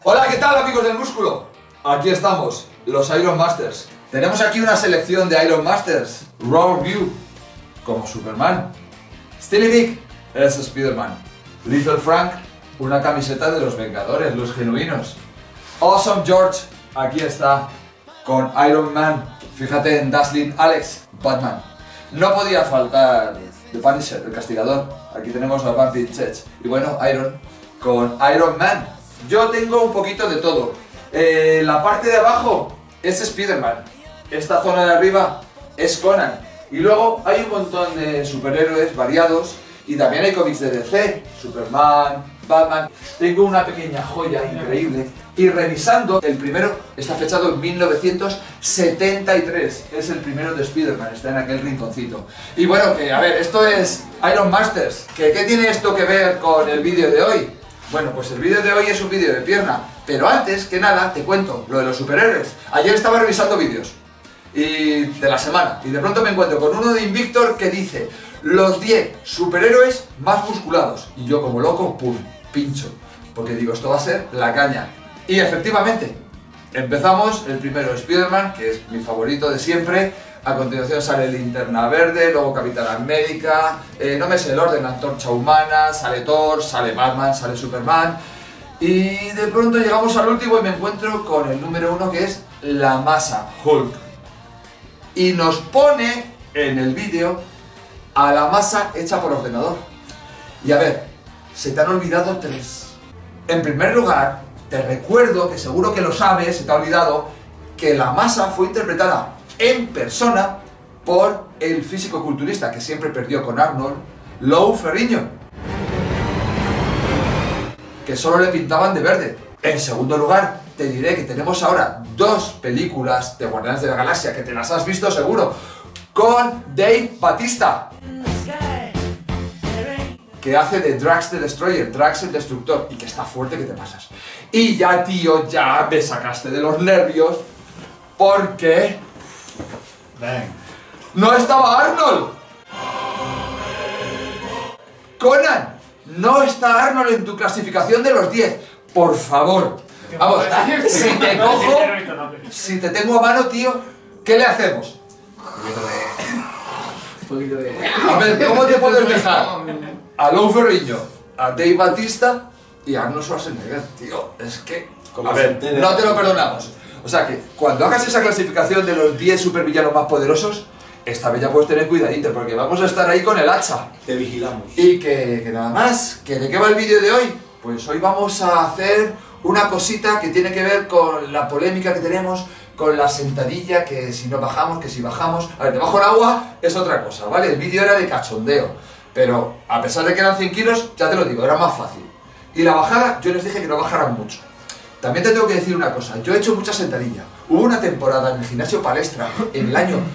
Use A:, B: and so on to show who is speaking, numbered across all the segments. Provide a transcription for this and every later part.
A: Hola, ¿qué tal amigos del músculo? Aquí estamos, los Iron Masters. Tenemos aquí una selección de Iron Masters. Raw View, como Superman. Steely Vic es Spider-Man. Lethal Frank, una camiseta de los Vengadores, los genuinos. Awesome George, aquí está, con Iron Man. Fíjate en Dazzling Alex, Batman. No podía faltar The Punisher, el castigador. Aquí tenemos a Vampire Church. Y bueno, Iron con Iron Man. Yo tengo un poquito de todo. La parte de abajo es Spider-Man. Esta zona de arriba es Conan. Y luego hay un montón de superhéroes variados. Y también hay cómics de DC, Superman, Batman. Tengo una pequeña joya increíble. Y revisando, el primero está fechado en 1973. Es el primero de Spider-Man, está en aquel rinconcito. Y bueno, que a ver, esto es Iron Masters. ¿Qué tiene esto que ver con el vídeo de hoy? Bueno, pues el vídeo de hoy es un vídeo de pierna. Pero antes que nada, te cuento lo de los superhéroes. Ayer estaba revisando vídeos de la semana. Y de pronto me encuentro con uno de Invictor que dice: los 10 superhéroes más musculados. Y yo como loco, pum, pincho. Porque digo, esto va a ser la caña. Y efectivamente, empezamos el primero, Spider-Man, que es mi favorito de siempre. A continuación sale Linterna Verde, luego Capitán América, no me sé el orden, Antorcha Humana, sale Thor, sale Batman, sale Superman. Y de pronto llegamos al último y me encuentro con el número 1, que es la masa, Hulk. Y nos pone en el vídeo a la masa hecha por ordenador. Y a ver, se te han olvidado 3. En primer lugar, te recuerdo, que seguro que lo sabes, se te ha olvidado, que la masa fue interpretada en persona por el físico-culturista que siempre perdió con Arnold, Lou Ferrigno, que solo le pintaban de verde. En segundo lugar, te diré que tenemos ahora 2 películas de Guardianes de la Galaxia, que te las has visto seguro, con Dave Bautista, que hace de Drax the Destroyer, Drax el Destructor, y que está fuerte que te pasas. Y ya, tío, ya me sacaste de los nervios, porque no estaba Arnold. Conan, no está Arnold en tu clasificación de los 10. Por favor, vamos, si te cojo, si te tengo a mano, tío, ¿qué le hacemos? A ver, ¿cómo te puedes dejar a Lou Ferrigno, a Dave Bautista y a Arnold Schwarzenegger, tío? Es que, a ver, no te lo perdonamos. O sea que, cuando hagas esa clasificación de los 10 supervillanos más poderosos, esta vez ya puedes tener cuidadito, porque vamos a estar ahí con el hacha.
B: Te vigilamos.
A: Y que nada más, que ¿de qué va el vídeo de hoy? Pues hoy vamos a hacer una cosita que tiene que ver con la polémica que tenemos con la sentadilla, que si no bajamos, que si bajamos. A ver, debajo del agua es otra cosa, ¿vale? El vídeo era de cachondeo, pero a pesar de que eran 100 kilos, ya te lo digo, era más fácil. Y la bajada, yo les dije que no bajaran mucho. También te tengo que decir una cosa, yo he hecho mucha sentadilla. Hubo una temporada en el gimnasio Palestra, en el año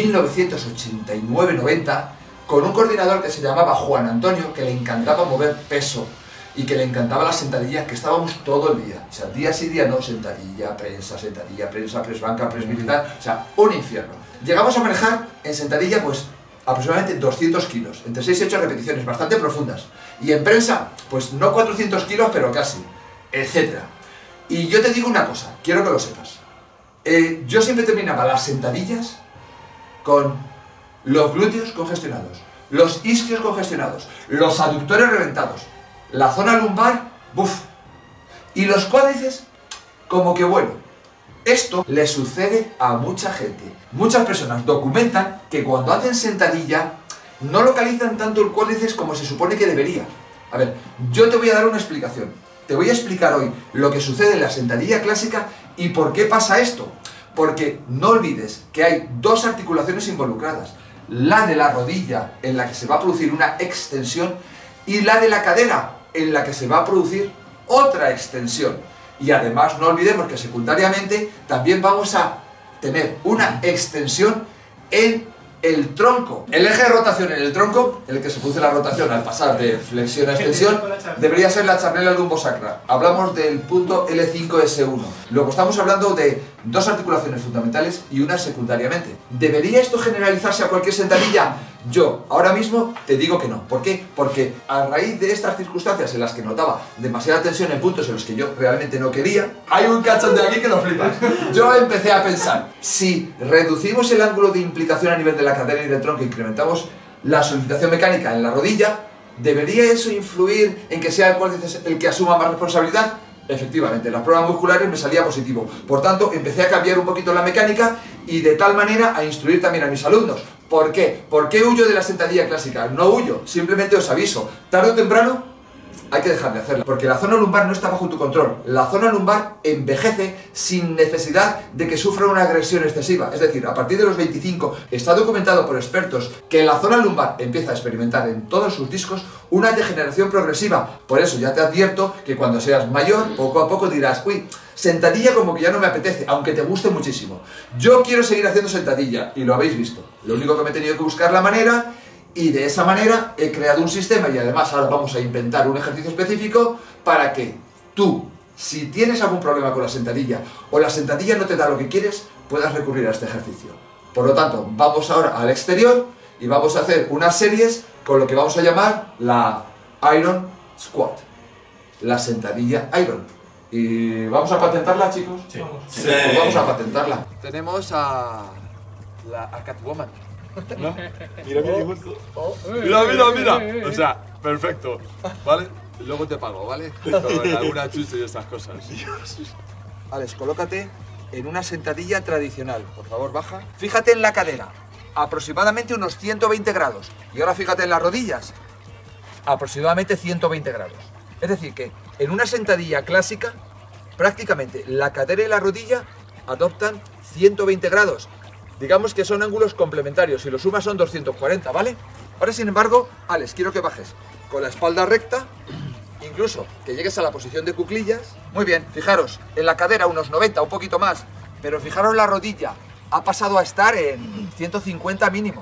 A: 1989-90, con un coordinador que se llamaba Juan Antonio, que le encantaba mover peso y que le encantaba las sentadillas, que estábamos todo el día. O sea, día sí, día no, sentadilla, prensa, press banca, press militar, o sea, un infierno. Llegamos a manejar en sentadilla, pues, aproximadamente 200 kilos, entre 6 y 8 repeticiones, bastante profundas. Y en prensa, pues no 400 kilos, pero casi, etcétera. Y yo te digo una cosa, quiero que lo sepas. Yo siempre terminaba las sentadillas con los glúteos congestionados, los isquios congestionados, los aductores reventados, la zona lumbar, ¡buf! Y los cuádriceps, como que bueno. Esto le sucede a mucha gente. Muchas personas documentan que cuando hacen sentadilla no localizan tanto el cuádriceps como se supone que debería. A ver, yo te voy a dar una explicación. Te voy a explicar hoy lo que sucede en la sentadilla clásica y por qué pasa esto. Porque no olvides que hay 2 articulaciones involucradas. La de la rodilla, en la que se va a producir una extensión, y la de la cadera, en la que se va a producir otra extensión. Y además no olvidemos que secundariamente también vamos a tener una extensión en el tronco. El eje de rotación en el tronco, en el que se produce la rotación al pasar de flexión a extensión, debería ser la charnela lumbosacra. Hablamos del punto L5S1. Luego estamos hablando de 2 articulaciones fundamentales y una secundariamente. ¿Debería esto generalizarse a cualquier sentadilla? Yo, ahora mismo, te digo que no. ¿Por qué? Porque a raíz de estas circunstancias en las que notaba demasiada tensión en puntos en los que yo realmente no quería, hay un cachondeo aquí que lo flipas. Yo empecé a pensar, si reducimos el ángulo de implicación a nivel de la cadera y del tronco e incrementamos la solicitación mecánica en la rodilla, ¿debería eso influir en que sea el cuádriceps el que asuma más responsabilidad? Efectivamente, en las pruebas musculares me salía positivo. Por tanto, empecé a cambiar un poquito la mecánica y de tal manera a instruir también a mis alumnos. ¿Por qué? ¿Por qué huyo de la sentadilla clásica? No huyo, simplemente os aviso. Tarde o temprano hay que dejar de hacerla, porque la zona lumbar no está bajo tu control. La zona lumbar envejece sin necesidad de que sufra una agresión excesiva. Es decir, a partir de los 25 está documentado por expertos que la zona lumbar empieza a experimentar en todos sus discos una degeneración progresiva. Por eso ya te advierto que cuando seas mayor, poco a poco dirás, uy, sentadilla como que ya no me apetece, aunque te guste muchísimo. Yo quiero seguir haciendo sentadilla, y lo habéis visto. Lo único que me he tenido que buscar la manera, y de esa manera he creado un sistema, y además ahora vamos a inventar un ejercicio específico para que tú, si tienes algún problema con la sentadilla o la sentadilla no te da lo que quieres, puedas recurrir a este ejercicio. Por lo tanto, vamos ahora al exterior y vamos a hacer unas series con lo que vamos a llamar la Iron Squat, la sentadilla Iron. Y vamos a patentarla, chicos.
B: Sí.
A: Sí. Pues vamos a patentarla. Tenemos a Catwoman.
B: ¿No? Mira, mira. O sea, perfecto. ¿Vale?
A: Luego te pago, ¿vale?
B: Con alguna chucha y esas cosas.
A: Alex, colócate en una sentadilla tradicional. Por favor, baja. Fíjate en la cadera. Aproximadamente unos 120 grados. Y ahora fíjate en las rodillas. Aproximadamente 120 grados. Es decir, que en una sentadilla clásica, prácticamente la cadera y la rodilla adoptan 120 grados. Digamos que son ángulos complementarios, si lo sumas son 240, ¿vale? Ahora, sin embargo, Alex, quiero que bajes con la espalda recta, incluso que llegues a la posición de cuclillas. Muy bien, fijaros, en la cadera unos 90, un poquito más, pero fijaros la rodilla, ha pasado a estar en 150 mínimo,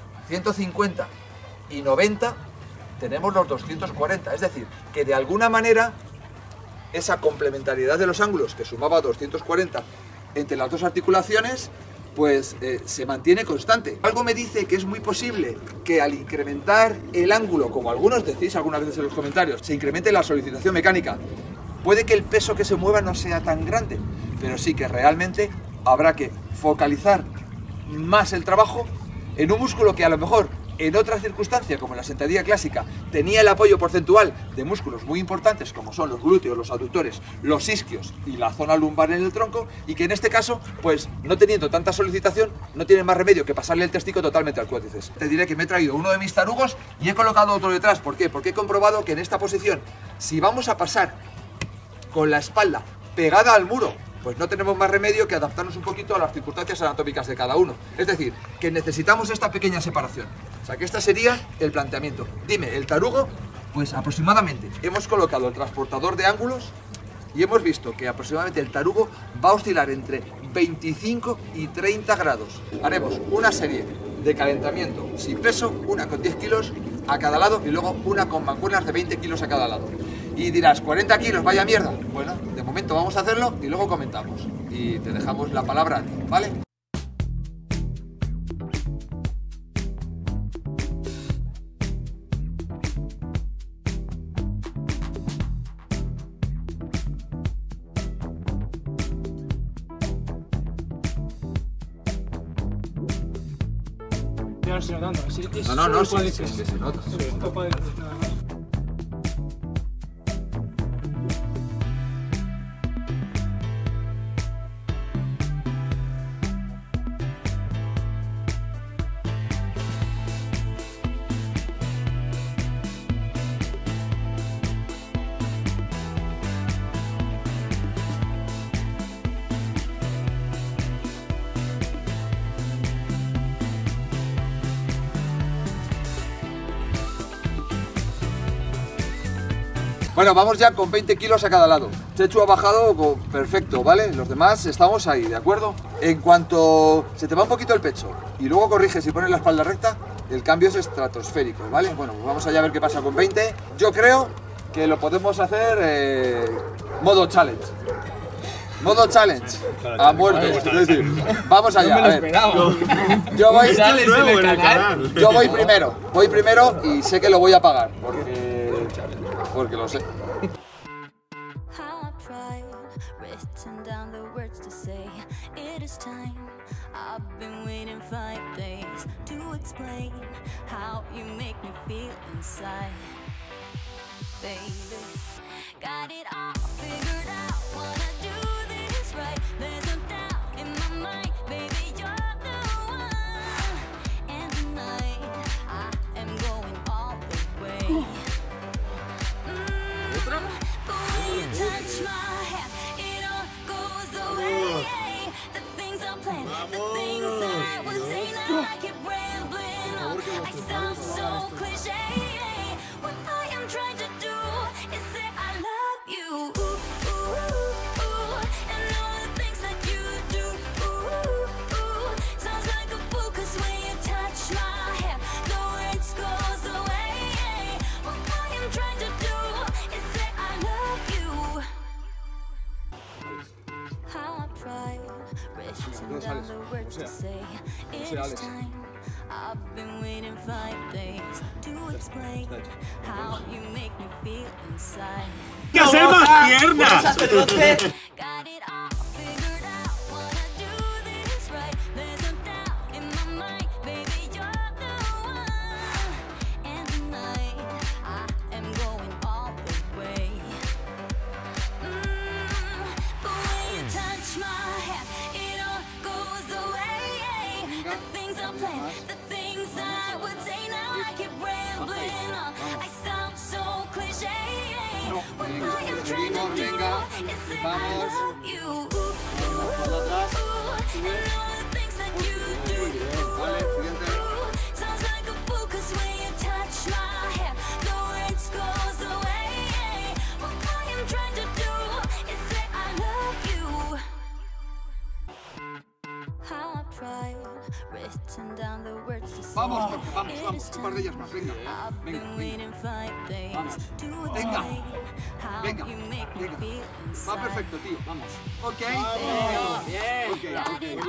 A: 150 y 90 tenemos los 240, es decir, que de alguna manera esa complementariedad de los ángulos que sumaba 240 entre las dos articulaciones pues se mantiene constante. Algo me dice que es muy posible que al incrementar el ángulo, como algunos decís algunas veces en los comentarios, se incremente la solicitación mecánica. Puede que el peso que se mueva no sea tan grande, pero sí que realmente habrá que focalizar más el trabajo en un músculo que a lo mejor en otra circunstancia, como en la sentadilla clásica, tenía el apoyo porcentual de músculos muy importantes como son los glúteos, los aductores, los isquios y la zona lumbar en el tronco, y que en este caso, pues no teniendo tanta solicitación, no tiene más remedio que pasarle el testigo totalmente al cuádriceps. Te diré que me he traído uno de mis tarugos y he colocado otro detrás. ¿Por qué? Porque he comprobado que en esta posición, si vamos a pasar con la espalda pegada al muro, pues no tenemos más remedio que adaptarnos un poquito a las circunstancias anatómicas de cada uno. Es decir, que necesitamos esta pequeña separación. O sea, que este sería el planteamiento. Dime, el tarugo, pues aproximadamente hemos colocado el transportador de ángulos y hemos visto que aproximadamente el tarugo va a oscilar entre 25 y 30 grados. Haremos una serie de calentamiento sin peso, una con 10 kilos a cada lado y luego una con mancuernas de 20 kilos a cada lado. Y dirás, 40 kilos, vaya mierda. Bueno, de momento vamos a hacerlo y luego comentamos. Y te dejamos la palabra a ti, ¿vale?
C: Ya no estoy notando.
A: No, sí, es que se nota.
C: Esto puede nada más.
A: Bueno, vamos ya con 20 kilos a cada lado. Chechu ha bajado perfecto, ¿vale? Los demás estamos ahí, ¿de acuerdo? En cuanto se te va un poquito el pecho y luego corriges y pones la espalda recta, el cambio es estratosférico, ¿vale? Bueno, pues vamos allá a ver qué pasa con 20. Yo creo que lo podemos hacer modo challenge.
C: Modo challenge. A muerte. Vamos allá. A ver. Yo voy primero. Voy primero y sé que lo voy a pagar. Porque lo sé.
D: ¡Que hacer más piernas!
C: Venga, vamos. Vale, siguiente. Vamos, vamos, un par de ellas más, venga. Vamos. Venga. Va perfecto, tío, vamos. Ok. Bien.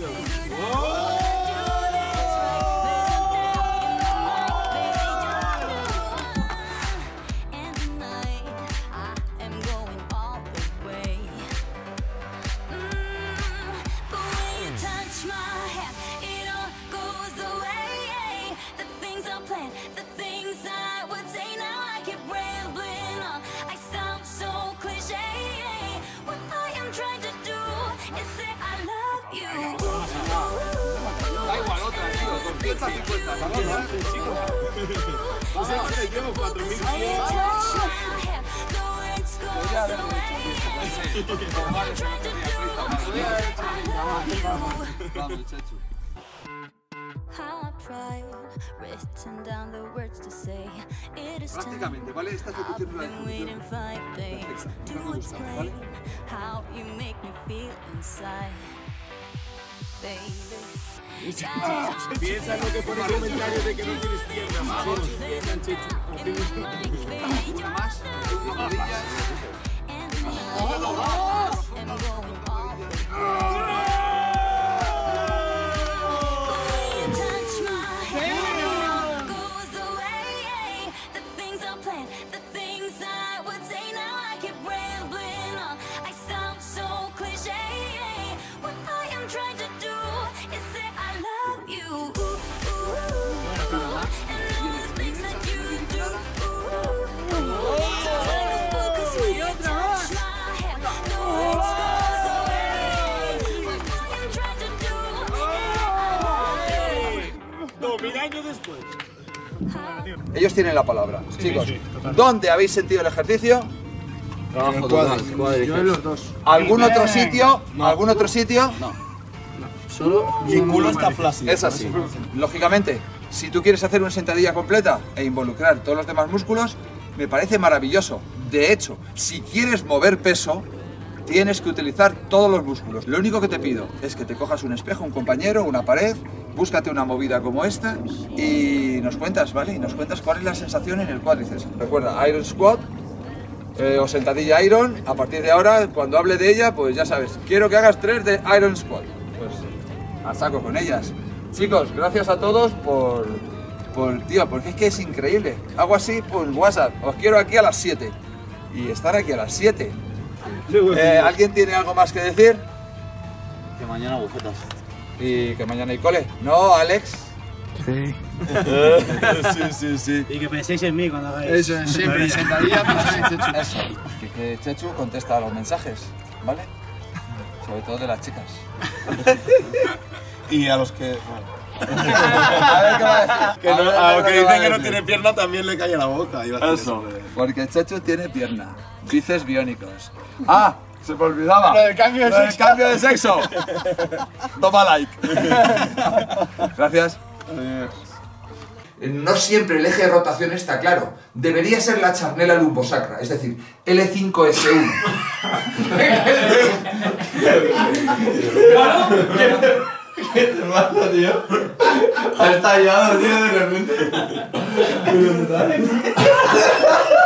C: Da igual, otra, tío, 250. Vamos,
D: llevo 4.000.
C: Vamos, chacho. Prácticamente, ¿vale? Esta ejecución es la ejecución perfecta. No me gusta, ¿vale?
D: Piensa lo que pone comentarios de que no tienes piernas. Vamos,
C: una más, una rodilla.
D: años después.
C: Ellos tienen la palabra. Sí, chicos, sí, ¿dónde habéis sentido el ejercicio?
A: Yo en los dos.
C: ¿Algún otro sitio? No. ¿Algún otro sitio?
A: No. Solo
D: mi culo está flácido.
C: Es así. Lógicamente, si tú quieres hacer una sentadilla completa e involucrar todos los demás músculos, me parece maravilloso. De hecho, si quieres mover peso, tienes que utilizar todos los músculos. Lo único que te pido es que te cojas un espejo, un compañero, una pared, búscate una movida como esta y nos cuentas, ¿vale? Y nos cuentas cuál es la sensación en el cuádriceps. Recuerda, Iron Squat, o sentadilla Iron. A partir de ahora, cuando hable de ella, pues ya sabes, quiero que hagas 3 de Iron Squat. Pues a saco con ellas. Chicos, gracias a todos tío, porque es que es increíble. Hago así por WhatsApp, os quiero aquí a las 7. Y estar aquí a las 7. ¿Alguien tiene algo más que decir?
E: Que mañana agujetas.
C: Y que mañana hay cole. ¿No, Alex?
F: Sí.
C: Sí.
E: Y que penséis en mí cuando hagáis.
F: Eso, siempre sentadilla, pensar en Chechu.
C: Eso. Que Chechu contesta a los mensajes, ¿vale? Sobre todo de las chicas.
G: Y a los que...
C: A ver qué va a decir.
G: Que no, a los que dicen que no tiene pierna también le cae la boca.
C: Eso. Porque Chechu tiene pierna. Bíceps biónicos. ¡Ah! Se me olvidaba.
F: Lo del cambio de sexo.
C: Cambio de sexo. Toma like. Gracias.
A: No siempre el eje de rotación está claro. Debería ser la charnela lumbosacra, es decir, L5S1.
H: ¿Qué te pasa, tío? Ha estallado, tío, de repente.